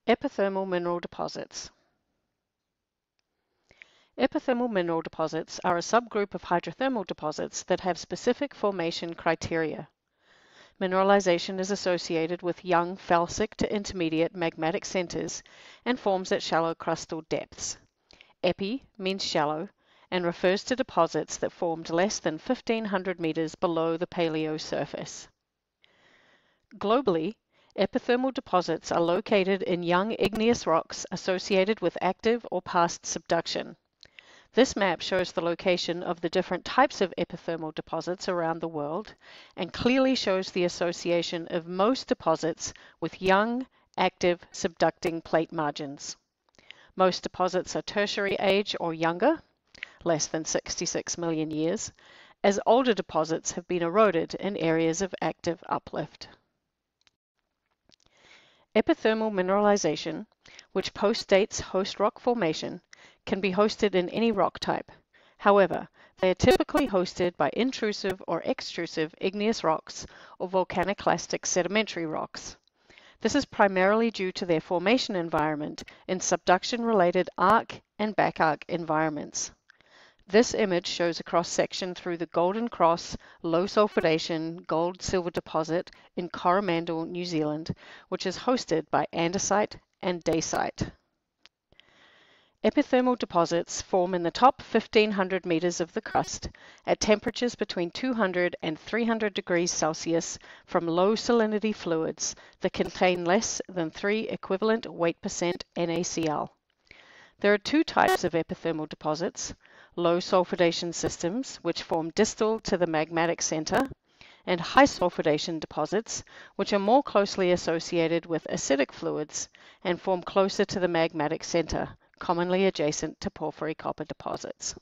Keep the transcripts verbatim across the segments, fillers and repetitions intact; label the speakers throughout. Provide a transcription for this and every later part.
Speaker 1: Epithermal mineral deposits. Epithermal mineral deposits are a subgroup of hydrothermal deposits that have specific formation criteria. Mineralization is associated with young felsic to intermediate magmatic centers and forms at shallow crustal depths. Epi means shallow and refers to deposits that formed less than fifteen hundred meters below the paleo surface. Globally, epithermal deposits are located in young igneous rocks associated with active or past subduction. This map shows the location of the different types of epithermal deposits around the world and clearly shows the association of most deposits with young, active, subducting plate margins. Most deposits are tertiary age or younger, less than sixty-six million years, as older deposits have been eroded in areas of active uplift. Epithermal mineralization, which postdates host rock formation, can be hosted in any rock type. However, they are typically hosted by intrusive or extrusive igneous rocks or volcaniclastic sedimentary rocks. This is primarily due to their formation environment in subduction-related arc and back arc environments. This image shows a cross-section through the Golden Cross low sulfidation gold-silver deposit in Coromandel, New Zealand, which is hosted by andesite and dacite. Epithermal deposits form in the top fifteen hundred meters of the crust at temperatures between two hundred and three hundred degrees Celsius from low salinity fluids that contain less than three equivalent weight percent NaCl. There are two types of epithermal deposits: low sulfidation systems, which form distal to the magmatic center, and high sulfidation deposits, which are more closely associated with acidic fluids and form closer to the magmatic center, commonly adjacent to porphyry copper deposits.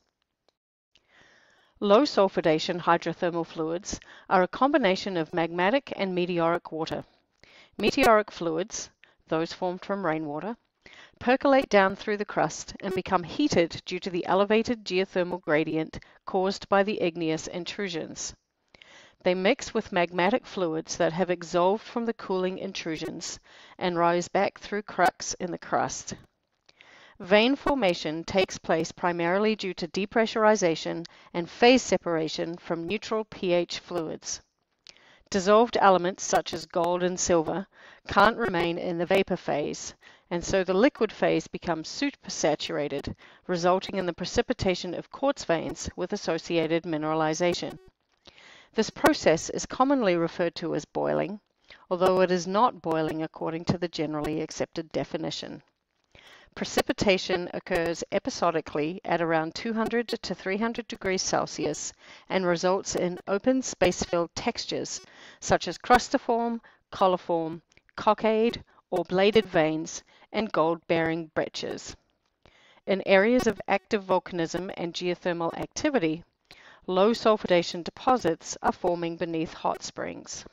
Speaker 1: Low sulfidation hydrothermal fluids are a combination of magmatic and meteoric water. Meteoric fluids, those formed from rainwater, percolate down through the crust and become heated due to the elevated geothermal gradient caused by the igneous intrusions. They mix with magmatic fluids that have exsolved from the cooling intrusions and rise back through cracks in the crust. Vein formation takes place primarily due to depressurization and phase separation from neutral pH fluids. Dissolved elements such as gold and silver can't remain in the vapor phase, and so the liquid phase becomes supersaturated, resulting in the precipitation of quartz veins with associated mineralization. This process is commonly referred to as boiling, although it is not boiling according to the generally accepted definition. Precipitation occurs episodically at around two hundred to three hundred degrees Celsius and results in open space-filled textures such as crustiform, coliform, cockade, or bladed veins, and gold-bearing breccias. In areas of active volcanism and geothermal activity, low sulfidation deposits are forming beneath hot springs.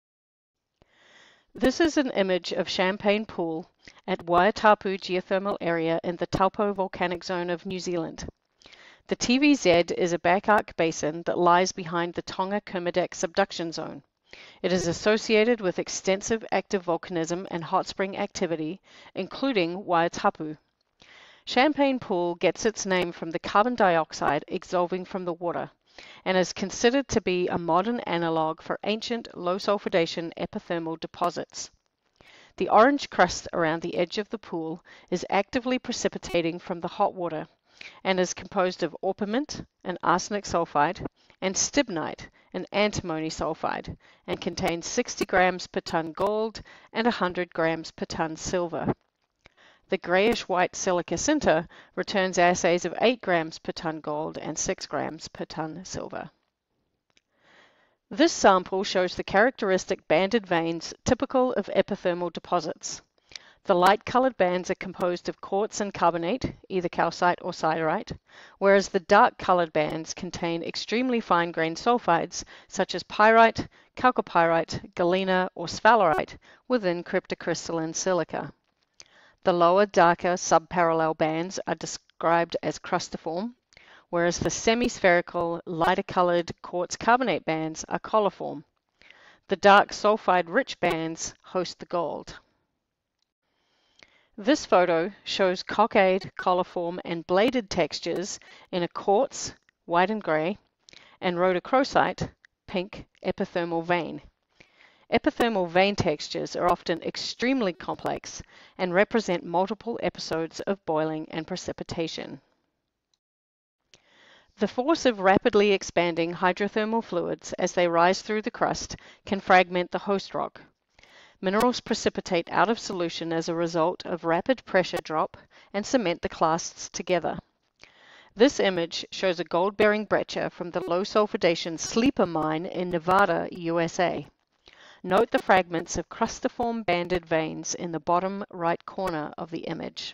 Speaker 1: This is an image of Champagne Pool at Waitapu geothermal area in the Taupo volcanic zone of New Zealand. The T V Z is a back arc basin that lies behind the Tonga Kermadec subduction zone. It is associated with extensive active volcanism and hot spring activity, including Waitapu. Champagne Pool gets its name from the carbon dioxide exsolving from the water, and is considered to be a modern analog for ancient low-sulfidation epithermal deposits. The orange crust around the edge of the pool is actively precipitating from the hot water and is composed of orpiment, an arsenic sulfide, and stibnite, an antimony sulfide, and contains sixty grams per ton gold and one hundred grams per ton silver. The grayish-white silica sinter returns assays of eight grams per ton gold and six grams per ton silver. This sample shows the characteristic banded veins typical of epithermal deposits. The light-colored bands are composed of quartz and carbonate, either calcite or siderite, whereas the dark-colored bands contain extremely fine-grained sulfides such as pyrite, chalcopyrite, galena, or sphalerite within cryptocrystalline silica. The lower, darker subparallel bands are described as crustiform, whereas the semi-spherical, lighter-colored quartz carbonate bands are coliform. The dark sulfide-rich bands host the gold. This photo shows cockade, colliform, and bladed textures in a quartz, white and gray, and rhodochrosite, pink, epithermal vein. Epithermal vein textures are often extremely complex and represent multiple episodes of boiling and precipitation. The force of rapidly expanding hydrothermal fluids as they rise through the crust can fragment the host rock. Minerals precipitate out of solution as a result of rapid pressure drop and cement the clasts together. This image shows a gold-bearing breccia from the low-sulfidation Sleeper mine in Nevada, U S A. Note the fragments of crustiform banded veins in the bottom right corner of the image.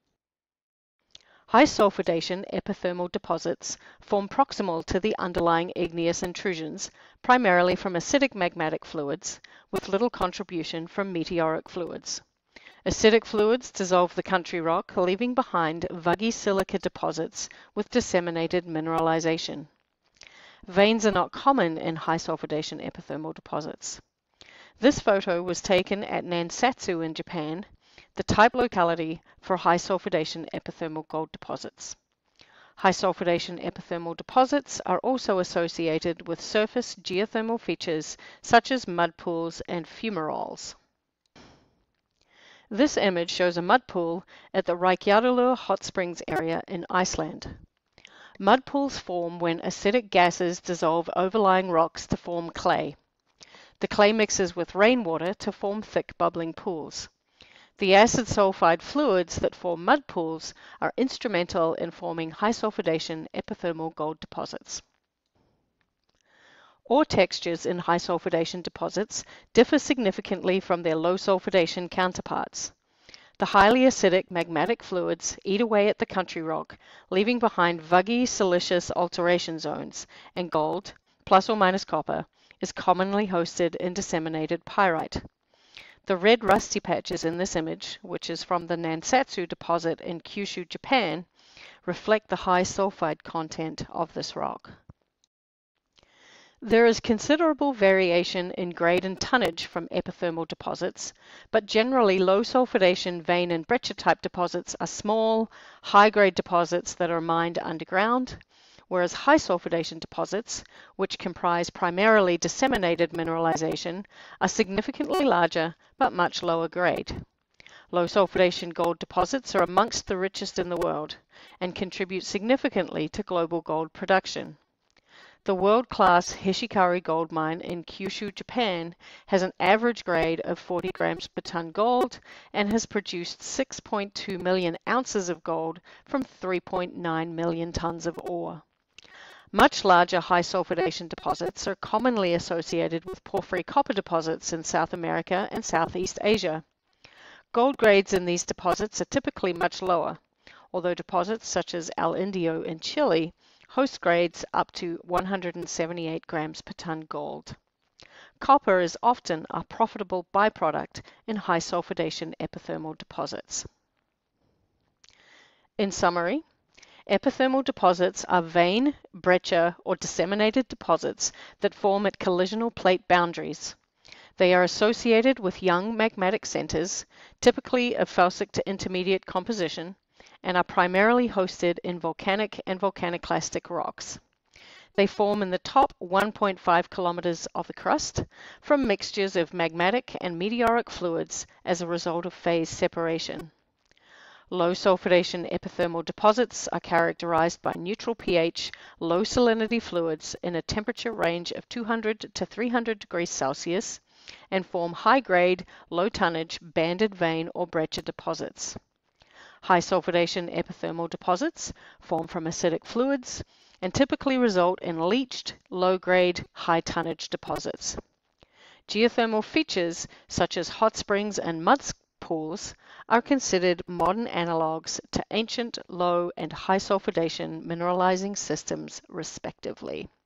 Speaker 1: High sulfidation epithermal deposits form proximal to the underlying igneous intrusions, primarily from acidic magmatic fluids, with little contribution from meteoric fluids. Acidic fluids dissolve the country rock, leaving behind vuggy silica deposits with disseminated mineralization. Veins are not common in high sulfidation epithermal deposits. This photo was taken at Nansatsu in Japan, the type locality for high sulfidation epithermal gold deposits. High sulfidation epithermal deposits are also associated with surface geothermal features such as mud pools and fumaroles. This image shows a mud pool at the Reykjadalur hot springs area in Iceland. Mud pools form when acidic gases dissolve overlying rocks to form clay. The clay mixes with rainwater to form thick bubbling pools. The acid sulfide fluids that form mud pools are instrumental in forming high sulfidation epithermal gold deposits. Ore textures in high sulfidation deposits differ significantly from their low sulfidation counterparts. The highly acidic magmatic fluids eat away at the country rock, leaving behind vuggy silicious alteration zones, and gold, plus or minus copper, is commonly hosted in disseminated pyrite. The red rusty patches in this image, which is from the Nansatsu deposit in Kyushu, Japan, reflect the high sulfide content of this rock. There is considerable variation in grade and tonnage from epithermal deposits, but generally low sulfidation vein and breccia type deposits are small, high-grade deposits that are mined underground, whereas high sulfidation deposits, which comprise primarily disseminated mineralization, are significantly larger but much lower grade. Low sulfidation gold deposits are amongst the richest in the world and contribute significantly to global gold production. The world-class Hishikari gold mine in Kyushu, Japan, has an average grade of forty grams per ton gold and has produced six point two million ounces of gold from three point nine million tons of ore. Much larger high sulfidation deposits are commonly associated with porphyry copper deposits in South America and Southeast Asia. Gold grades in these deposits are typically much lower, although deposits such as El Indio in Chile host grades up to one hundred seventy-eight grams per ton gold. Copper is often a profitable byproduct in high sulfidation epithermal deposits. In summary, epithermal deposits are vein, breccia, or disseminated deposits that form at collisional plate boundaries. They are associated with young magmatic centers, typically of felsic to intermediate composition, and are primarily hosted in volcanic and volcaniclastic rocks. They form in the top one point five kilometers of the crust from mixtures of magmatic and meteoric fluids as a result of phase separation. Low sulfidation epithermal deposits are characterized by neutral pH, low salinity fluids in a temperature range of two hundred to three hundred degrees Celsius and form high-grade, low-tonnage banded vein or breccia deposits. High sulfidation epithermal deposits form from acidic fluids and typically result in leached, low-grade, high-tonnage deposits. Geothermal features such as hot springs and mud pools are considered modern analogues to ancient low and high sulfidation mineralizing systems, respectively.